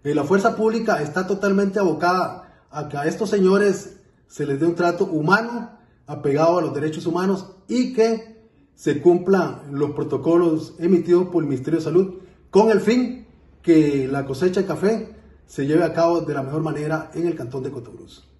La fuerza pública está totalmente abocada a que a estos señores se les dé un trato humano, apegado a los derechos humanos, y que se cumplan los protocolos emitidos por el Ministerio de Salud con el fin que la cosecha de café se lleve a cabo de la mejor manera en el cantón de Cotobruz.